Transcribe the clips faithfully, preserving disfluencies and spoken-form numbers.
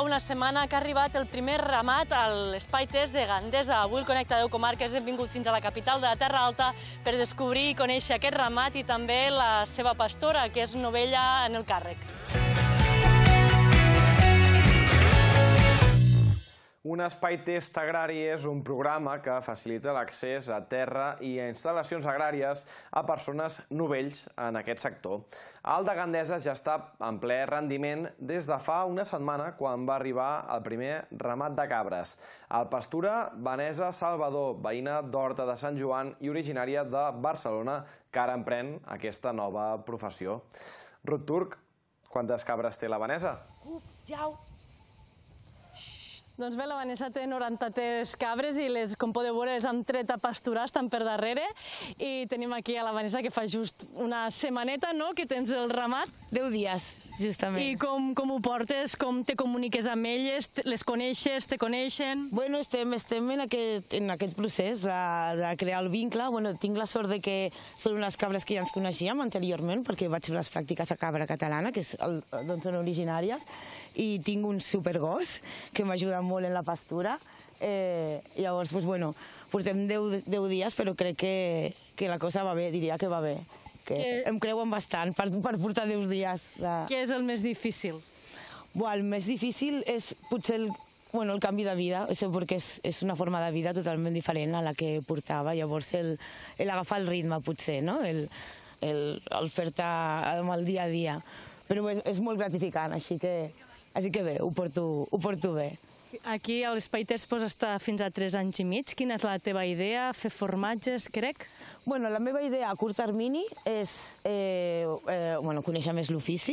una setmana que ha arribat el primer ramat a l'Espai Test de Gandesa. Avui el Connecta deu Comarques hem vingut fins a la capital de la Terra Alta per descobrir i conèixer aquest ramat i també la seva pastora, que és una ovella en el càrrec. Un espai test agrari és un programa que facilita l'accés a terra i a instal·lacions agràries a persones novells en aquest sector. El de Gandesa ja està en ple rendiment des de fa una setmana quan va arribar el primer ramat de cabres. El pastura Vanessa Salvador, veïna d'Horta de Sant Joan i originària de Barcelona, que ara emprèn aquesta nova professió. Ruth Turc, quantes cabres té la Vanessa? Jau! Doncs bé, la Vanessa té noranta-tres cabres i, les, com podeu veure, les han tret a pasturar, estan per darrere. I tenim aquí a la Vanessa, que fa just una setmaneta, no?, que tens el ramat. Deu dies, justament. I com, com ho portes? Com te comuniques amb elles? Les coneixes? Te coneixen? Bueno, estem, estem en, aquest, en aquest procés de, de crear el vincle. Bueno, tinc la sort de que són unes cabres que ja ens coneixíem anteriorment, perquè vaig fer les pràctiques a Cabra Catalana, que és d'on són originàries, i tinc un supergos que m'ajuda molt en la pastura. Eh, llavors, doncs, bueno, portem deu dies, però crec que, que la cosa va bé, diria que va bé. Que que... Em creuen bastant per, per portar deu dies. De... Què és el més difícil? Buah, el més difícil és potser el, bueno, el canvi de vida, això perquè és, és una forma de vida totalment diferent a la que portava. Llavors, el, el agafar el ritme, potser, no? El, el, el fer-te amb el dia a dia. Però és, és molt gratificant, així que... Així que bé, ho porto, ho porto bé. Aquí a l'Espai Test pots estar fins a tres anys i mig. Quina és la teva idea? Fer formatges, crec? Bueno, la meva idea a curt termini és eh, eh, bueno, conèixer més l'ofici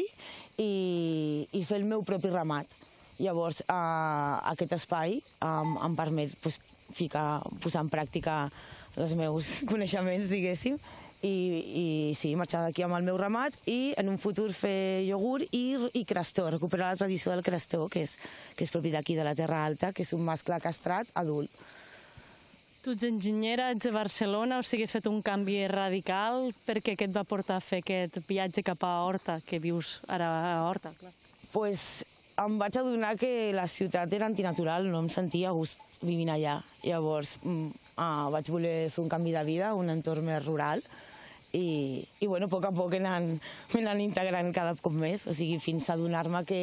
i, i fer el meu propi ramat. Llavors, eh, aquest espai eh, em permet pues, ficar, posar en pràctica els meus coneixements, diguéssim, I, i sí, marxar d'aquí amb el meu ramat i en un futur fer iogurt i, i crestó, recuperar la tradició del crestó, que és, que és propi d'aquí de la Terra Alta, que és un mascle castrat adult. Tu ets enginyera, ets de Barcelona, o sigui, has fet un canvi radical. Per què? Què et va portar a fer aquest viatge cap a Horta, que vius ara a Horta? Clar. Pues em vaig adonar que la ciutat era antinatural, no em sentia a gust vivint allà. Llavors ah, vaig voler fer un canvi de vida, un entorn més rural, i, i bueno, a poc a poc he anat integrant cada cop més, o sigui, fins a adonar-me que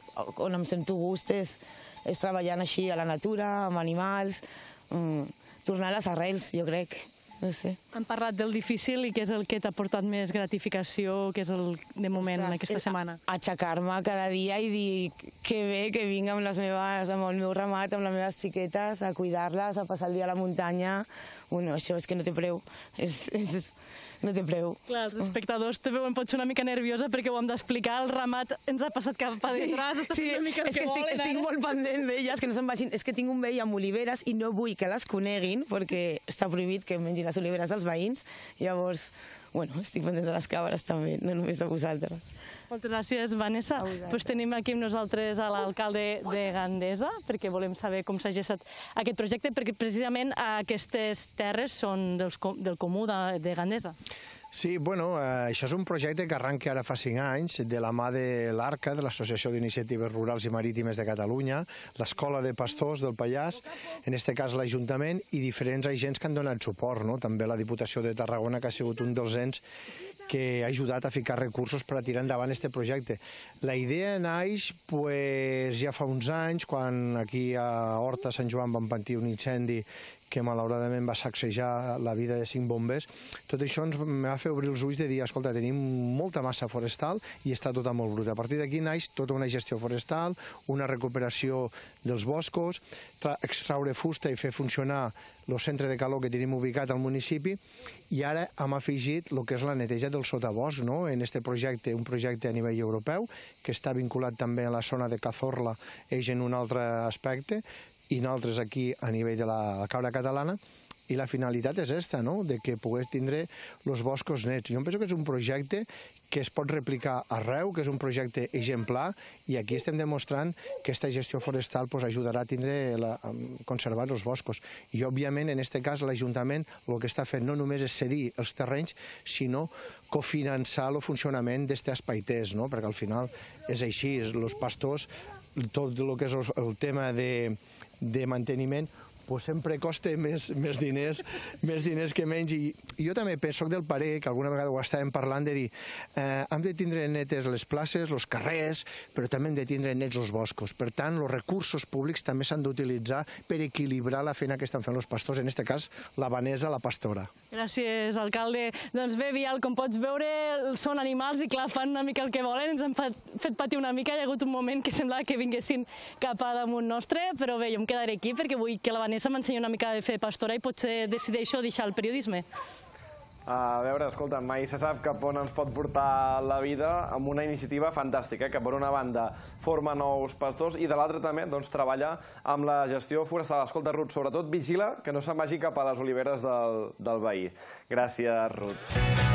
on em sento gust és, és treballant així a la natura, amb animals, mm, tornar a les arrels, jo crec. No sé. Hem parlat del difícil i què és el que t'ha portat més gratificació, què és el de moment en aquesta setmana? Aixecar-me cada dia i dir que bé que vinc amb les meves, amb el meu ramat, amb les meves xiquetes, a cuidar-les, a passar el dia a la muntanya. Bueno, això és que no té preu. És, és, no té preu. Clar, els espectadors te veuen potser una mica nerviosa perquè ho hem d'explicar, el ramat ens ha passat cap a detrás, sí, sí, una mica és que estic, volen, estic molt pendent d'elles, que no se'n vagin. És que tinc un veí amb oliveres i no vull que les coneguin perquè està prohibit que mengin les oliveres dels veïns. Llavors, bueno, estic pendent de les cabres també, no només de vosaltres. Moltes gràcies, Vanessa. Pues tenim aquí amb nosaltres a l'alcalde de Gandesa, perquè volem saber com s'ha gestat aquest projecte, perquè precisament aquestes terres són dels, del comú de, de Gandesa. Sí, bueno, eh, això és un projecte que arranca ara fa cinc anys de la mà de l'Arca, de l'Associació d'Iniciatives Rurals i Marítimes de Catalunya, l'Escola de Pastors del Pallars, en aquest cas l'Ajuntament, i diferents agents que han donat suport, no? També la Diputació de Tarragona, que ha sigut un dels ens que ha ajudat a ficar recursos per a tirar endavant aquest projecte. La idea naix pues, ja fa uns anys, quan aquí a Horta, Sant Joan, van patir un incendi que malauradament va sacsejar la vida de cinc bombers. Tot això ens va fer obrir els ulls de dir, escolta, tenim molta massa forestal i està tota molt bruta. A partir d'aquí naix tota una gestió forestal, una recuperació dels boscos, extraure fusta i fer funcionar el centre de calor que tenim ubicat al municipi, i ara hem afegit el que és la neteja del sotabosc, no? En aquest projecte, un projecte a nivell europeu, que està vinculat també a la zona de Cazorla, és en un altre aspecte, i nosaltres aquí a nivell de la Cabra Catalana, i la finalitat és aquesta, no?, de que pogués tindre els boscos nets. Jo penso que és un projecte que es pot replicar arreu, que és un projecte exemplar, i aquí estem demostrant que aquesta gestió forestal ajudarà a tindre conservar els boscos. I, òbviament, en aquest cas, l'Ajuntament el que està fent no només és cedir els terrenys, sinó cofinançar el funcionament d'aquest espai-test, perquè al final és així, els pastors, tot el que és el tema de manteniment, sempre costa més diners més diners que menys. I jo també soc del parer, que alguna vegada ho estàvem parlant, de dir hem de tindre netes les places, els carrers, però també hem de tindre nets els boscos. Per tant, els recursos públics també s'han d'utilitzar per equilibrar la feina que estan fent els pastors, en aquest cas la vanesa, la pastora. Gràcies, alcalde. Doncs bé, Vial, com pots veure, són animals i clar, fan una mica el que volen, ens han fet patir una mica, hi ha hagut un moment que semblava que vinguessin cap a damunt nostre, però bé, jo em quedaré aquí perquè vull que la Vanessa m'ensenya una mica de fer pastora i potser decideixo deixar el periodisme. A veure, escolta, mai se sap cap on ens pot portar la vida amb una iniciativa fantàstica, que per una banda forma nous pastors i de l'altra també treballa amb la gestió forestal. Escolta, Ruth, sobretot vigila que no se'n vagi cap a les oliveres del veí. Gràcies, Ruth.